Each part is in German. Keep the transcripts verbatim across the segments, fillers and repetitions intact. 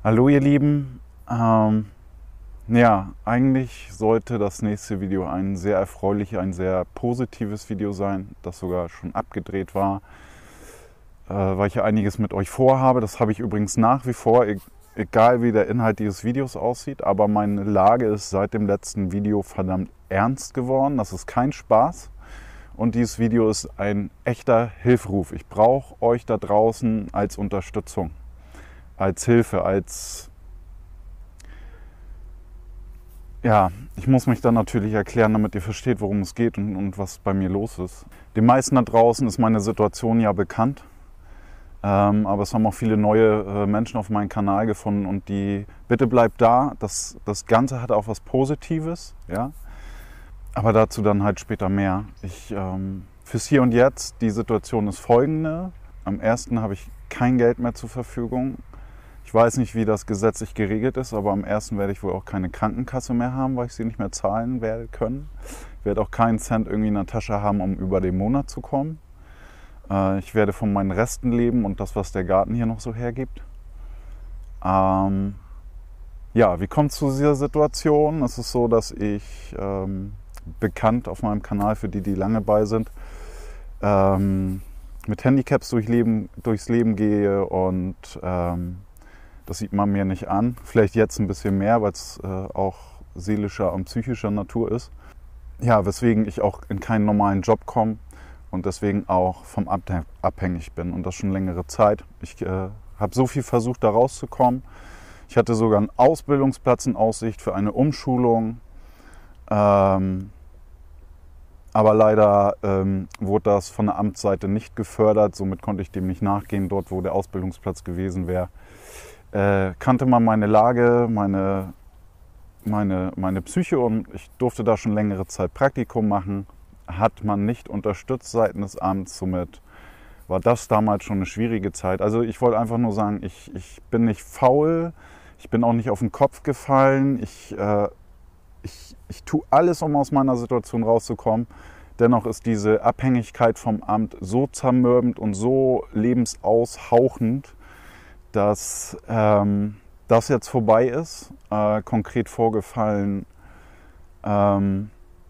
Hallo ihr Lieben, ähm, ja, eigentlich sollte das nächste Video ein sehr erfreuliches, ein sehr positives Video sein, das sogar schon abgedreht war, äh, weil ich ja einiges mit euch vorhabe. Das habe ich übrigens nach wie vor, e egal wie der Inhalt dieses Videos aussieht, aber meine Lage ist seit dem letzten Video verdammt ernst geworden, das ist kein Spaß. Und dieses Video ist ein echter Hilferuf. Ich brauche euch da draußen als Unterstützung, als Hilfe, als... Ja, ich muss mich dann natürlich erklären, damit ihr versteht, worum es geht und, und was bei mir los ist. Den meisten da draußen ist meine Situation ja bekannt, ähm, aber es haben auch viele neue äh, Menschen auf meinen Kanal gefunden und die, bitte bleibt da, das, das Ganze hat auch was Positives, ja, aber dazu dann halt später mehr. Ich, ähm, fürs Hier und Jetzt, die Situation ist folgende: Am ersten habe ich kein Geld mehr zur Verfügung. Ich weiß nicht, wie das gesetzlich geregelt ist, aber am ersten werde ich wohl auch keine Krankenkasse mehr haben, weil ich sie nicht mehr zahlen werde können. Ich werde auch keinen Cent irgendwie in der Tasche haben, um über den Monat zu kommen. Ich werde von meinen Resten leben und das, was der Garten hier noch so hergibt. Ähm, ja, wie kommt es zu dieser Situation? Es ist so, dass ich ähm, bekannt auf meinem Kanal, für die, die lange bei sind, ähm, mit Handicaps durch Leben, durchs Leben gehe und ähm, das sieht man mir nicht an. Vielleicht jetzt ein bisschen mehr, weil es äh, auch seelischer und psychischer Natur ist. Ja, weswegen ich auch in keinen normalen Job komme und deswegen auch vom Amt abhängig bin. Und das schon längere Zeit. Ich äh, habe so viel versucht, da rauszukommen. Ich hatte sogar einen Ausbildungsplatz in Aussicht für eine Umschulung. Ähm, aber leider ähm, wurde das von der Amtsseite nicht gefördert. Somit konnte ich dem nicht nachgehen, dort wo der Ausbildungsplatz gewesen wäre. Äh, kannte man meine Lage, meine, meine, meine Psyche und ich durfte da schon längere Zeit Praktikum machen. Hat man nicht unterstützt seitens des Amts, somit war das damals schon eine schwierige Zeit. Also ich wollte einfach nur sagen, ich, ich bin nicht faul, ich bin auch nicht auf den Kopf gefallen, ich, äh, ich, ich tue alles, um aus meiner Situation rauszukommen. Dennoch ist diese Abhängigkeit vom Amt so zermürbend und so lebensaushauchend, dass ähm, das jetzt vorbei ist, äh, konkret vorgefallen. Ähm,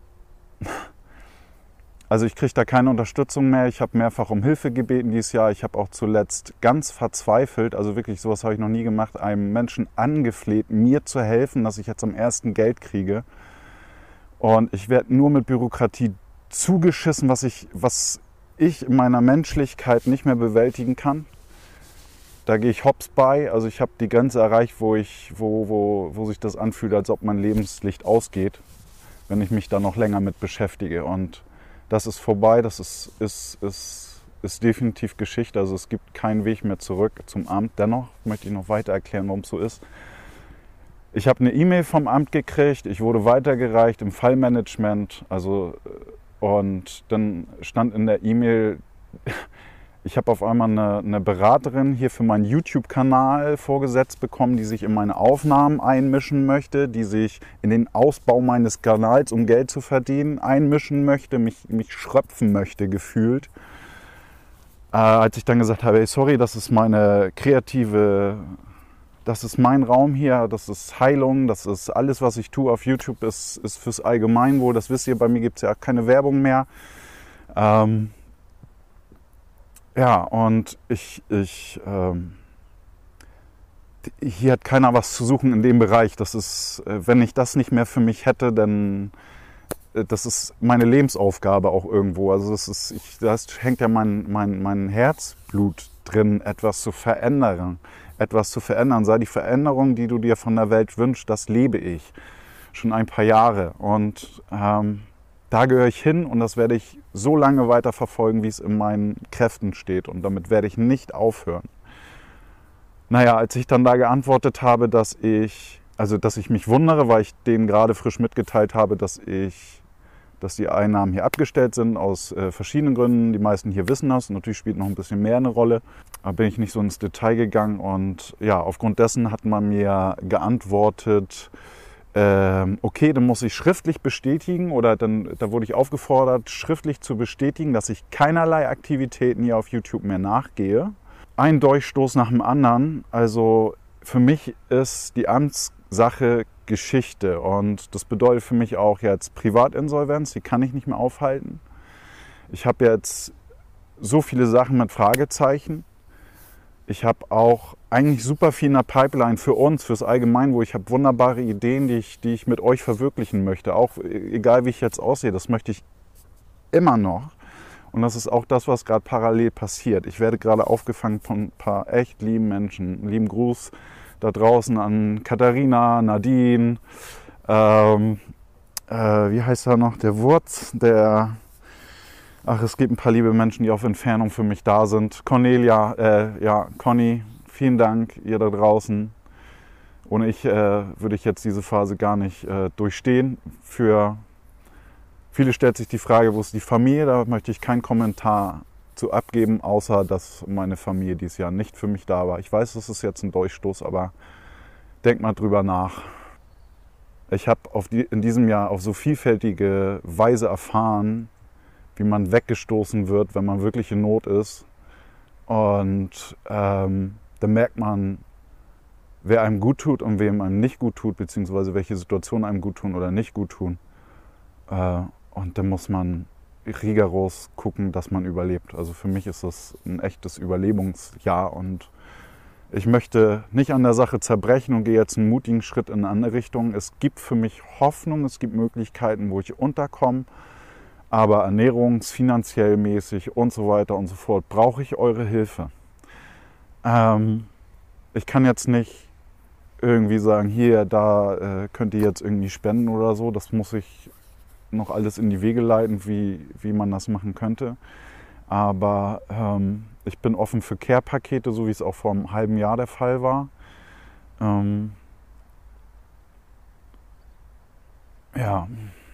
also ich kriege da keine Unterstützung mehr. Ich habe mehrfach um Hilfe gebeten dieses Jahr. Ich habe auch zuletzt ganz verzweifelt, also wirklich sowas habe ich noch nie gemacht, einem Menschen angefleht, mir zu helfen, dass ich jetzt am ersten Geld kriege. Und ich werde nur mit Bürokratie zugeschissen, was ich, was ich in meiner Menschlichkeit nicht mehr bewältigen kann. Da gehe ich hops bei, also ich habe die Grenze erreicht, wo, ich, wo, wo, wo sich das anfühlt, als ob mein Lebenslicht ausgeht, wenn ich mich da noch länger mit beschäftige. Und das ist vorbei, das ist, ist, ist, ist definitiv Geschichte, also es gibt keinen Weg mehr zurück zum Amt. Dennoch möchte ich noch weiter erklären, warum es so ist. Ich habe eine E-Mail vom Amt gekriegt, ich wurde weitergereicht im Fallmanagement, also, und dann stand in der E-Mail... Ich habe auf einmal eine, eine Beraterin hier für meinen YouTube-Kanal vorgesetzt bekommen, die sich in meine Aufnahmen einmischen möchte, die sich in den Ausbau meines Kanals, um Geld zu verdienen, einmischen möchte, mich, mich schröpfen möchte, gefühlt. Äh, als ich dann gesagt habe, hey, sorry, das ist meine kreative, das ist mein Raum hier, das ist Heilung, das ist alles, was ich tue auf YouTube, ist, ist fürs Allgemeinwohl. Das wisst ihr, bei mir gibt es ja keine Werbung mehr. Ähm, Ja, und ich, ich ähm, hier hat keiner was zu suchen in dem Bereich. Das ist, wenn ich das nicht mehr für mich hätte, dann das ist meine Lebensaufgabe auch irgendwo. Also das ist, ich, das hängt ja mein, mein, mein Herzblut drin, etwas zu verändern, etwas zu verändern. Sei die Veränderung, die du dir von der Welt wünschst, das lebe ich schon ein paar Jahre und ähm, da gehöre ich hin und das werde ich so lange weiter verfolgen, wie es in meinen Kräften steht. Und damit werde ich nicht aufhören. Naja, als ich dann da geantwortet habe, dass ich, also dass ich mich wundere, weil ich denen gerade frisch mitgeteilt habe, dass ich, dass die Einnahmen hier abgestellt sind aus äh, verschiedenen Gründen. Die meisten hier wissen das. Und natürlich spielt noch ein bisschen mehr eine Rolle. Da bin ich nicht so ins Detail gegangen. Und ja, aufgrund dessen hat man mir geantwortet, ähm, okay, dann muss ich schriftlich bestätigen oder dann, da wurde ich aufgefordert, schriftlich zu bestätigen, dass ich keinerlei Aktivitäten hier auf YouTube mehr nachgehe. Ein Durchstoß nach dem anderen, also für mich ist die Amtssache Geschichte und das bedeutet für mich auch jetzt Privatinsolvenz, die kann ich nicht mehr aufhalten. Ich habe jetzt so viele Sachen mit Fragezeichen. Ich habe auch eigentlich super viel in der Pipeline für uns, fürs Allgemeinwohl. Ich habe wunderbare Ideen, die ich, die ich mit euch verwirklichen möchte. Auch egal, wie ich jetzt aussehe, das möchte ich immer noch. Und das ist auch das, was gerade parallel passiert. Ich werde gerade aufgefangen von ein paar echt lieben Menschen. Lieben Gruß da draußen an Katharina, Nadine, ähm, äh, wie heißt er noch, der Wurz, der, ach, es gibt ein paar liebe Menschen, die auf Entfernung für mich da sind. Cornelia, äh, ja, Conny, vielen Dank, ihr da draußen. Ohne ich äh, würde ich jetzt diese Phase gar nicht äh, durchstehen. Für viele stellt sich die Frage, wo ist die Familie? Da möchte ich keinen Kommentar zu abgeben, außer dass meine Familie dieses Jahr nicht für mich da war. Ich weiß, das ist jetzt ein Durchstoß, aber denkt mal drüber nach. Ich habe die, in diesem Jahr auf so vielfältige Weise erfahren, wie man weggestoßen wird, wenn man wirklich in Not ist. Und ähm, da merkt man, wer einem gut tut und wem einem nicht gut tut, beziehungsweise welche Situationen einem gut tun oder nicht gut tun. Äh, und da muss man rigoros gucken, dass man überlebt. Also für mich ist das ein echtes Überlebensjahr und ich möchte nicht an der Sache zerbrechen und gehe jetzt einen mutigen Schritt in eine andere Richtung. Es gibt für mich Hoffnung, es gibt Möglichkeiten, wo ich unterkomme, aber ernährungs-, finanziell mäßig und so weiter und so fort brauche ich eure Hilfe. Ähm, ich kann jetzt nicht irgendwie sagen, hier, da äh, könnt ihr jetzt irgendwie spenden oder so. Das muss ich noch alles in die Wege leiten, wie, wie man das machen könnte. Aber ähm, ich bin offen für Care-Pakete, so wie es auch vor einem halben Jahr der Fall war. Ähm, ja.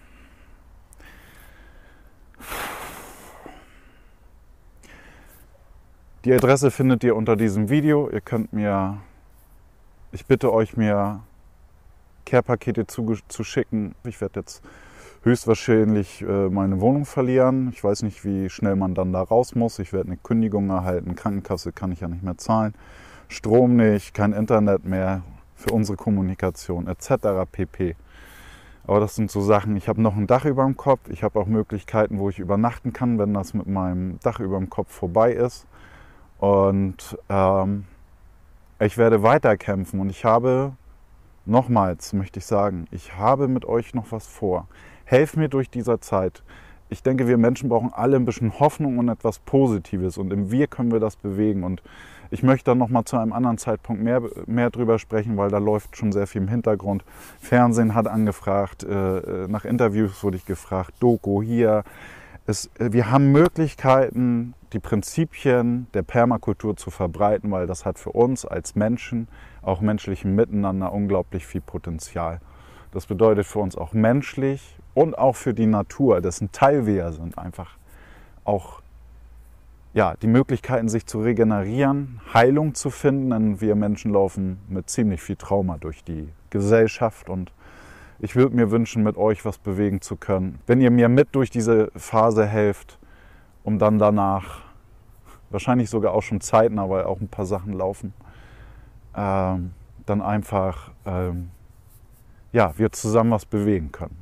Die Adresse findet ihr unter diesem Video. Ihr könnt mir, ich bitte euch, mir Care-Pakete zu, zu schicken. Ich werde jetzt höchstwahrscheinlich äh, meine Wohnung verlieren. Ich weiß nicht, wie schnell man dann da raus muss. Ich werde eine Kündigung erhalten. Krankenkasse kann ich ja nicht mehr zahlen. Strom nicht, kein Internet mehr für unsere Kommunikation et cetera pp. Aber das sind so Sachen, ich habe noch ein Dach über dem Kopf. Ich habe auch Möglichkeiten, wo ich übernachten kann, wenn das mit meinem Dach über dem Kopf vorbei ist. Und ähm, ich werde weiterkämpfen und ich habe, nochmals möchte ich sagen, ich habe mit euch noch was vor. Helft mir durch diese Zeit. Ich denke, wir Menschen brauchen alle ein bisschen Hoffnung und etwas Positives und im Wir können wir das bewegen. Und ich möchte dann nochmal zu einem anderen Zeitpunkt mehr, mehr drüber sprechen, weil da läuft schon sehr viel im Hintergrund. Fernsehen hat angefragt, äh, nach Interviews wurde ich gefragt, Doku hier. Es, wir haben Möglichkeiten, die Prinzipien der Permakultur zu verbreiten, weil das hat für uns als Menschen, auch menschlichen Miteinander, unglaublich viel Potenzial. Das bedeutet für uns auch menschlich und auch für die Natur, dessen Teil wir ja sind, einfach auch ja, die Möglichkeiten, sich zu regenerieren, Heilung zu finden, denn wir Menschen laufen mit ziemlich viel Trauma durch die Gesellschaft und ich würde mir wünschen, mit euch was bewegen zu können. Wenn ihr mir mit durch diese Phase helft, um dann danach, wahrscheinlich sogar auch schon zeitnah, weil auch ein paar Sachen laufen, ähm, dann einfach, ähm, ja, wir zusammen was bewegen können.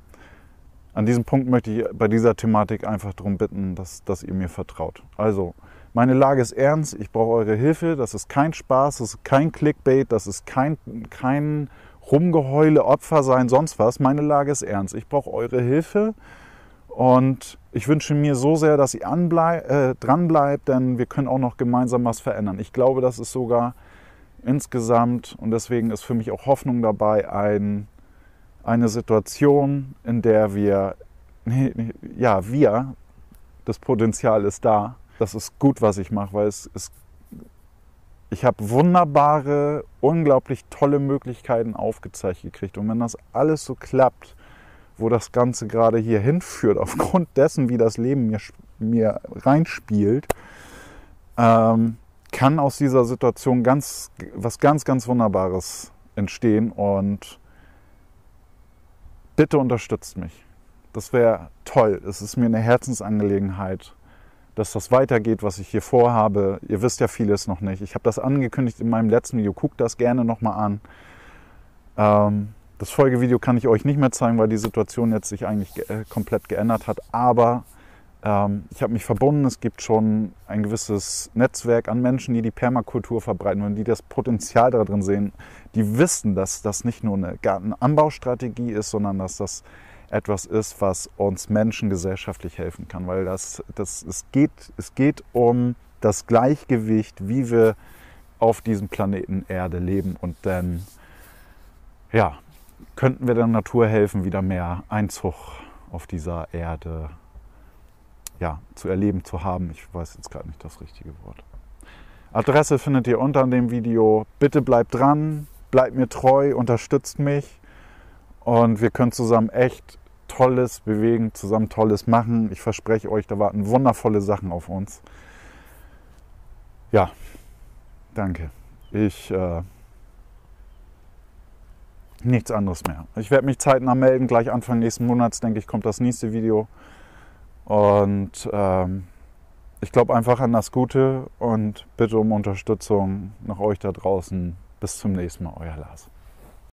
An diesem Punkt möchte ich bei dieser Thematik einfach darum bitten, dass, dass ihr mir vertraut. Also, meine Lage ist ernst, ich brauche eure Hilfe, das ist kein Spaß, das ist kein Clickbait, das ist kein, kein Rumgeheule, Opfer sein, sonst was. Meine Lage ist ernst, ich brauche eure Hilfe und ich wünsche mir so sehr, dass ihr anbleib, äh, dranbleibt, denn wir können auch noch gemeinsam was verändern. Ich glaube, das ist sogar insgesamt, und deswegen ist für mich auch Hoffnung dabei, ein, eine Situation, in der wir, ja, wir, das Potenzial ist da. Das ist gut, was ich mache, weil es ist, ich habe wunderbare, unglaublich tolle Möglichkeiten aufgezeigt gekriegt. Und wenn das alles so klappt, wo das Ganze gerade hier hinführt, aufgrund dessen, wie das Leben mir, mir reinspielt, ähm, kann aus dieser Situation ganz, was ganz, ganz Wunderbares entstehen. Und bitte unterstützt mich. Das wäre toll. Es ist mir eine Herzensangelegenheit, dass das weitergeht, was ich hier vorhabe. Ihr wisst ja vieles noch nicht. Ich habe das angekündigt in meinem letzten Video. Guckt das gerne nochmal an. Ähm, das Folgevideo kann ich euch nicht mehr zeigen, weil die Situation jetzt sich eigentlich ge äh, komplett geändert hat. Aber ähm, ich habe mich verbunden. Es gibt schon ein gewisses Netzwerk an Menschen, die die Permakultur verbreiten und die das Potenzial darin sehen. Die wissen, dass das nicht nur eine Gartenanbaustrategie ist, sondern dass das etwas ist, was uns Menschen gesellschaftlich helfen kann, weil das, das, es, geht, es geht um das Gleichgewicht, wie wir auf diesem Planeten Erde leben, und dann ja, könnten wir der Natur helfen, wieder mehr Einzug auf dieser Erde ja, zu erleben, zu haben. Ich weiß jetzt gerade nicht das richtige Wort. Adresse findet ihr unter dem Video. Bitte bleibt dran, bleibt mir treu, unterstützt mich. Und wir können zusammen echt Tolles bewegen, zusammen Tolles machen. Ich verspreche euch, da warten wundervolle Sachen auf uns. Ja, danke. Ich, äh, nichts anderes mehr. Ich werde mich zeitnah melden. Gleich Anfang nächsten Monats, denke ich, kommt das nächste Video. Und ähm, ich glaube einfach an das Gute und bitte um Unterstützung nach euch da draußen. Bis zum nächsten Mal, euer Lars.